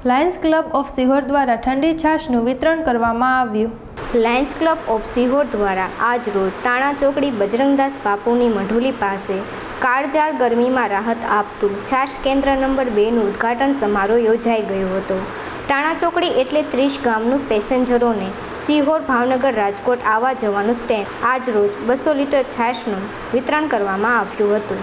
Lions club of Sihor દ્વારા ઠંડી છાશનું વિતરણ કરવામાં આવ્યું। લાયન્સ ક્લબ ઓફ સિહોર દ્વારા આજ રોજ ટાણા ચોકડી બજરંગદાસ બાપુની મઢુલી પાસે કાળઝાળ ગરમીમાં રાહત આપતું છાશ કેન્દ્ર નંબર 2નું ઉદ્ઘાટન સમારોહ યોજાઈ ગયો હતો। ટાણા ચોકડી એટલે 30 ગામનું પેસેન્જરોને સિહોર, ભાવનગર, રાજકોટ આવવા જવાનું સ્ટેન્ડ આજ રોજ 200 લીટર છાશનું વિતરણ કરવામાં આવ્યું હતું।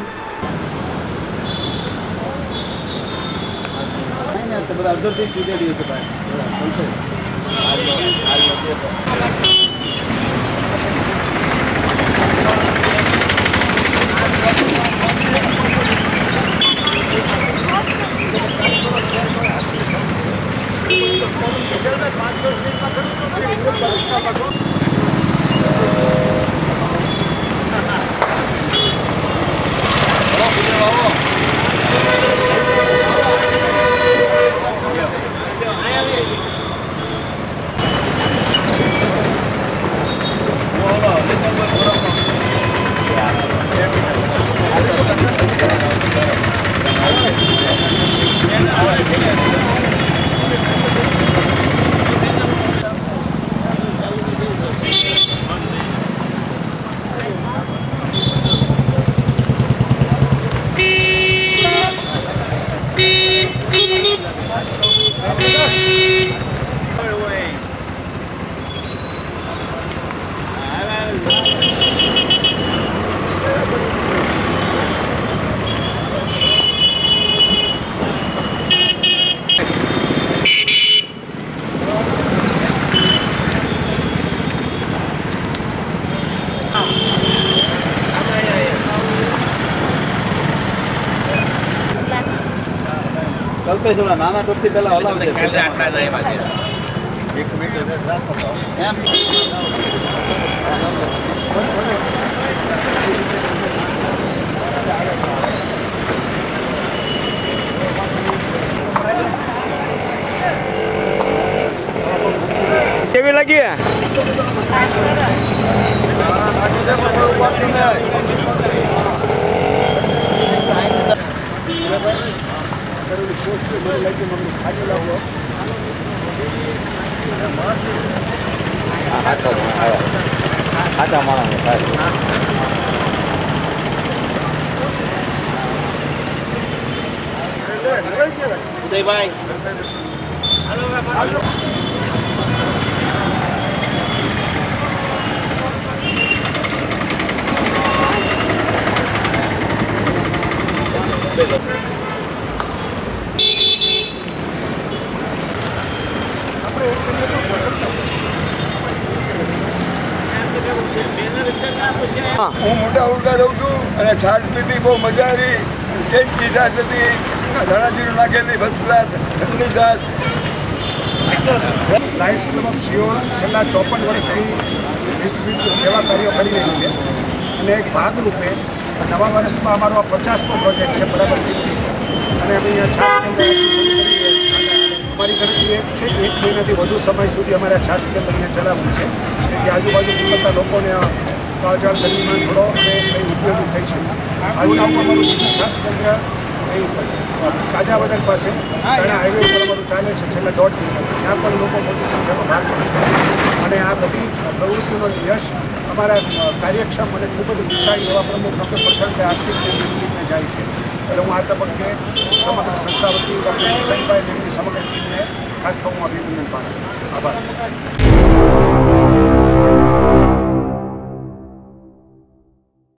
कल्पे थोड़ा नाना टोपी पहला हलाव दे एक मिनट एम केवी लगी है उदय भाई હું મોટા ઉડકા રહું છું અને છાશ પીધી બહુ મજા આવી। ટેસ્ટી છાશ હતી, ધાણાજીરું નાખેલી ફર્સ્ટ ક્લાસ ઠંડી છાશ। લાયન્સ ક્લબ ઓફ સિહોર છેલ્લા 54 વર્ષથી વિવિધ સેવા કાર્યો કરી રહી છે અને એક ભાગરૂપે નવા વર્ષમાં અમારો આ 50મો પ્રોજેક્ટ છે બરાબર 50 અને અમે અહીંયા છાશ કેન્દ્ર કરી રહ્યા છીએ। અમારી ગણતરી એક છે 1 મહિનાથી વધુ સમય સુધી અમારે છાશ કેન્દ્ર અહીંયા ચલાવવું છે જેથી આજુબાજુ જીવતા લોકોને કાળઝાળ ગરમીમાં થોડો અને કંઈ ઉપયોગી થઈ છે। આવું અમારું બીજું છાશ કેન્દ્ર કાજા બજાર પાસે ઘણા હાઈવે ઉપર અમારું ચાલે છે છેલ્લા 1.5 મહિના। ત્યાં પણ લોકો મોટી સંખ્યામાં ભાગ લે છે અને આ બધી પ્રવૃત્તિનો યશ અમારા કાર્યક્ષમ અને ખૂબ જ ઉત્સાહી એવા પ્રમુખ ડૉક્ટર પ્રશાંતભાઈ આસિફને મિલને જાય છે। એટલે હું આ તબક્કે સમગ્ર સંસ્થા વતી ડૉક્ટર પ્રશાંતભાઈ તેમની સમગ્ર ટીમને ખાસ હું અભિનંદન પાઠવું છું। આભાર।